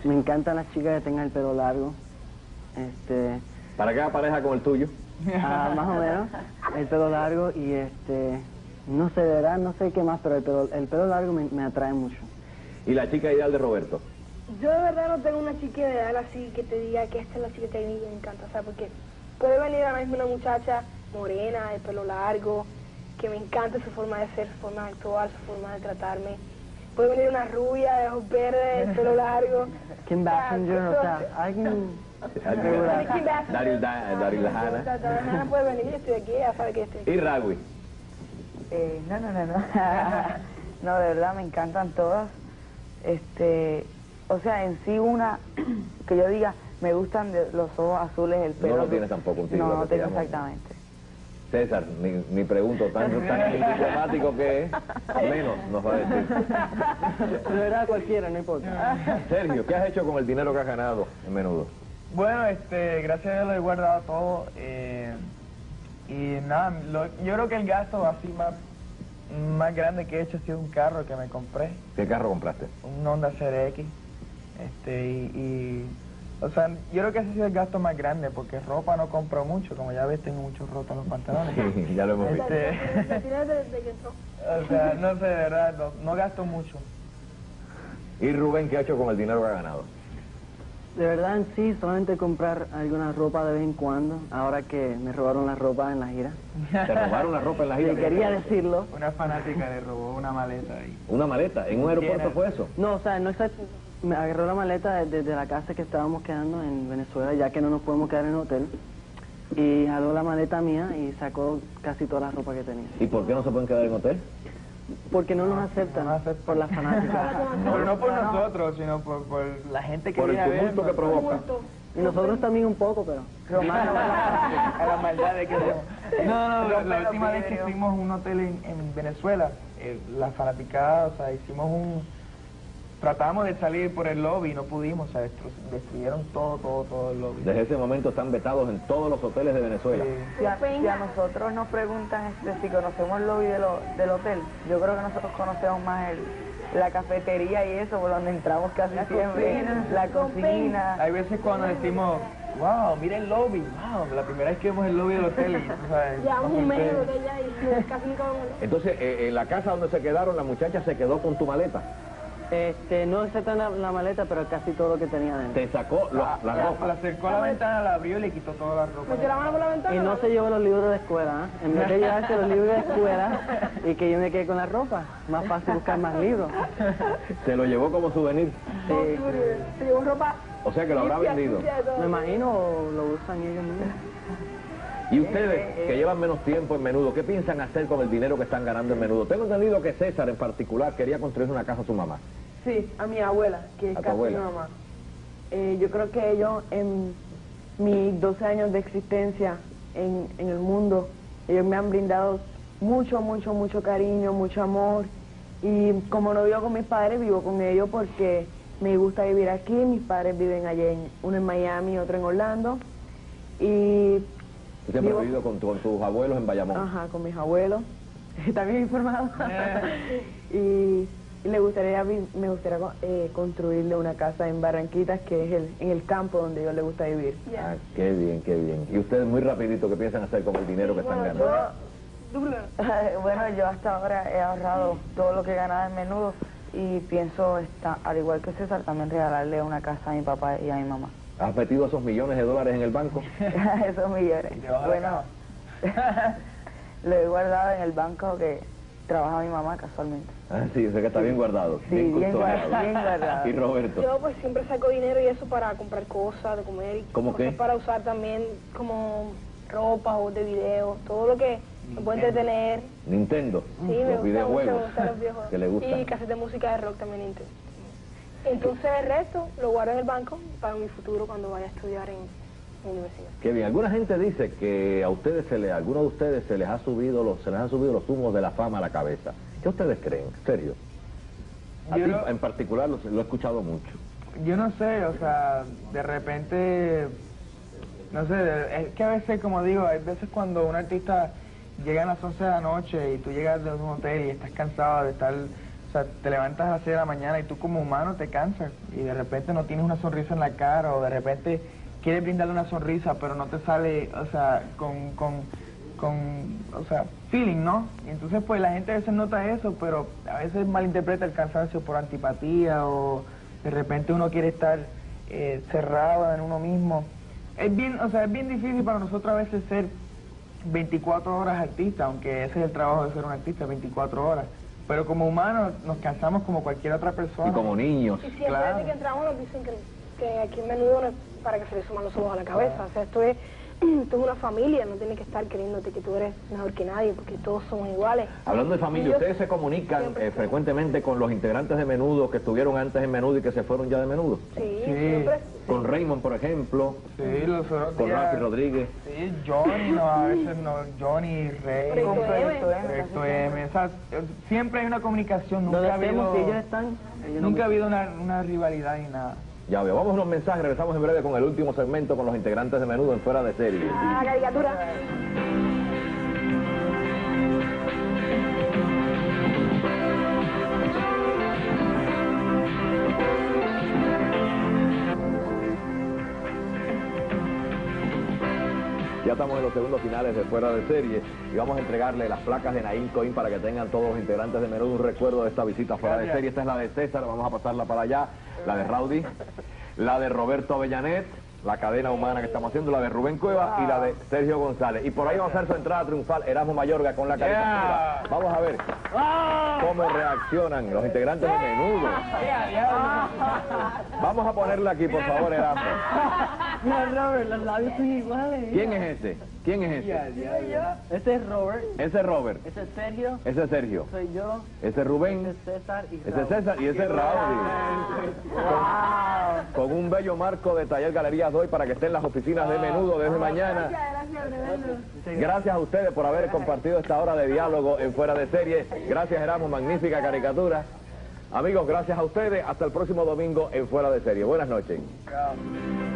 Me encantan las chicas que tengan el pelo largo. ¿Para qué pareja con el tuyo? Más o menos, el pelo largo y no sé, de verdad, no sé qué más, pero el pelo largo me atrae mucho. ¿Y la chica ideal de Roberto? Yo de verdad no tengo una chica ideal así que te diga que esta es la chica que a mí me encanta, o sea, porque puede venir ahora mismo una muchacha morena, de pelo largo, que me encanta su forma de ser, su forma de actuar, su forma de tratarme. Puede venir una rubia de ojos verdes, de pelo largo. Kim Basinger, o sea, alguien... Daryl Hannah. Daryl puede venir, yo estoy aquí, ya sabe que estoy aquí. ¿Y Ragui? No. No, de verdad, me encantan todas. O sea, en sí una que yo diga, me gustan los ojos azules, el pelo... No lo tienes tampoco un título. No, no tengo exactamente. César, ni pregunto, tan diplomático que es, menos nos va a decir. De verdad, cualquiera, no importa. Sergio, ¿qué has hecho con el dinero que has ganado en Menudo? Bueno, gracias a Dios lo he guardado todo. Y nada, yo creo que el gasto así más grande que he hecho ha sido un carro que me compré. ¿Qué carro compraste? Un Honda CRX. O sea, yo creo que ese ha sido el gasto más grande, porque ropa no compro mucho, como ya ves, tengo mucho roto en los pantalones. Sí, ya lo hemos visto. O sea, no sé, de verdad, no gasto mucho. ¿Y Rubén, qué ha hecho con el dinero que ha ganado? De verdad, en sí, solamente comprar alguna ropa de vez en cuando, ahora que me robaron la ropa en la gira. ¿Te robaron la ropa en la gira? Sí, quería decirlo. Una fanática le robó una maleta ahí. ¿Una maleta? ¿En un aeropuerto fue eso? No, o sea, no está... Me agarró la maleta desde la casa que estábamos quedando en Venezuela, ya que no nos podemos quedar en el hotel. Y jaló la maleta mía y sacó casi toda la ropa que tenía. ¿Y por qué no se pueden quedar en hotel? Porque no nos aceptan, por las fanáticas. Pero no por nosotros, sino por la gente que Por el viene a tumulto vernos. que provoca. Y nosotros también un poco, pero... A la maldad de que hacemos. No, la última vez que fuimos a un hotel en Venezuela, la fanaticada, o sea, tratamos de salir por el lobby y no pudimos, o sea, destruyeron todo el lobby. Desde ese momento están vetados en todos los hoteles de Venezuela. Si a nosotros nos preguntan si conocemos el lobby del hotel, yo creo que nosotros conocemos más la cafetería y eso, por donde entramos casi siempre. La cocina. Hay veces cuando decimos, wow, mira el lobby, wow, la primera vez que vemos el lobby del hotel. Llevamos un mes de ella y casi nunca vamos. Entonces, en la casa donde se quedaron, la muchacha se quedó con tu maleta. No excepto la maleta, pero casi todo lo que tenía dentro. Te sacó la ropa. La acercó a la ventana, la abrió y le quitó toda la ropa. ¿Metió la mano por la ventana? Y no se llevó los libros de escuela, ¿eh? En vez de llevarse los libros de escuela y que yo me quedé con la ropa, más fácil buscar más libros. Se lo llevó como souvenir. Se llevó ropa. O sea que lo habrá vendido. Me imagino lo usan ellos mismos. Y ustedes, que llevan menos tiempo en Menudo, ¿qué piensan hacer con el dinero que están ganando en Menudo? Tengo entendido que César en particular quería construir una casa a su mamá. Sí, a mi abuela, que es ¿A tu casi mi abuela? mamá. Yo creo que ellos, en mis 12 años de existencia en el mundo, ellos me han brindado mucho cariño, mucho amor. Y como no vivo con mis padres, vivo con ellos porque me gusta vivir aquí. Mis padres viven allá, uno en Miami, otro en Orlando. Y ¿Tú siempre has vivido con tus abuelos en Bayamón? ajá, con mis abuelos. Está bien informado. Y me gustaría construirle una casa en Barranquitas, que es en el campo donde a ellos les gusta vivir. Ah, qué bien, qué bien. ¿Y ustedes muy rapidito qué piensan hacer con el dinero que están ganando? Bueno, yo hasta ahora he ahorrado todo lo que he ganado en Menudo y pienso, al igual que César, también regalarle una casa a mi papá y a mi mamá. ¿Has metido esos millones de dólares en el banco? Esos millones. Bueno, lo he guardado en el banco que trabaja mi mamá casualmente. Ah, sí, sé que está bien guardado. Sí, bien custodiado. guardado. ¿Y Roberto? Yo pues siempre saco dinero y eso para comprar cosas de comer y ¿Cómo cosas qué? para usar también como ropa o de video, todo lo que me puede entretener. Nintendo, Sí, me los gusta videojuegos mucho, me gustan los videojuegos. que le gustan. Y cassettes de música de rock también Nintendo. Entonces el resto lo guardo en el banco para mi futuro cuando vaya a estudiar en universidad. Qué bien. Alguna gente dice que a ustedes algunos de ustedes se les han subido los humos de la fama a la cabeza. ¿Qué ustedes creen? ¿En serio? A ti, en particular, lo he escuchado mucho. Yo no sé, o sea, de repente, no sé, es que a veces, como digo, hay veces cuando un artista llega a las 11 de la noche y tú llegas de un hotel y estás cansado de estar, o sea, te levantas a las 6 de la mañana y tú como humano te cansas y de repente no tienes una sonrisa en la cara o de repente quieres brindarle una sonrisa pero no te sale, o sea, o sea, feeling, ¿no? Y entonces pues la gente a veces nota eso, pero a veces malinterpreta el cansancio por antipatía o de repente uno quiere estar cerrado en uno mismo. Es bien, o sea, es bien difícil para nosotros a veces ser 24 horas artista, aunque ese es el trabajo de ser un artista, 24 horas. Pero como humanos nos cansamos como cualquier otra persona. Y como niños. Y siempre desde que entramos nos dicen que aquí en Menudo no es para que se les suman los ojos a la cabeza. O sea, esto es una familia, no tienes que estar creyéndote que tú eres mejor que nadie, porque todos somos iguales. Hablando de familia, ¿ustedes se comunican frecuentemente con los integrantes de Menudo que estuvieron antes en Menudo y que se fueron ya de Menudo? Sí, siempre. Con Raymond, por ejemplo. Sí, los otros Con días- Rafi Rodríguez. Sí, Johnny, no, a veces no, Johnny, Rey, Proyecto M. Proyecto M, o sea, siempre hay una comunicación, Donde nunca ha estemos, habido, si ellos están, ellos nunca ha no- habido una rivalidad ni nada. Ya veo, vamos a unos mensajes, regresamos en breve con el último segmento con los integrantes de Menudo en Fuera de Serie. Ah, caricatura. Ya estamos en los segundos finales de Fuera de Serie y vamos a entregarle las placas de Naim Coin para que tengan todos los integrantes de Menudo un recuerdo de esta visita Fuera de Serie. Esta es la de César, vamos a pasarla para allá, la de Rowdy, la de Roberto Avellanet, la cadena humana que estamos haciendo, la de Rubén Cuevas y la de Sergio González. Y por ahí va a ser su entrada triunfal Erasmo Mayorga con la caricatura. Vamos a ver cómo reaccionan los integrantes de Menudo. Vamos a ponerla aquí, por favor, Erasmo. Mira, Robert, los labios son iguales. ¿Quién es ese? ¿Quién es ese? Ese es Robert, Ese es Robert, ese es Sergio, ese es Sergio, soy yo, ese es ese Rubén, es César y ese es Raúl. César y ese es Rowdy. Con un bello marco de Taller Galerías Doy para que esté en las oficinas de Menudo desde mañana. Gracias a ustedes por haber compartido esta hora de diálogo en Fuera de Serie. Gracias, Erasmo, magnífica caricatura. Amigos, gracias a ustedes. Hasta el próximo domingo en Fuera de Serie. Buenas noches. Chao.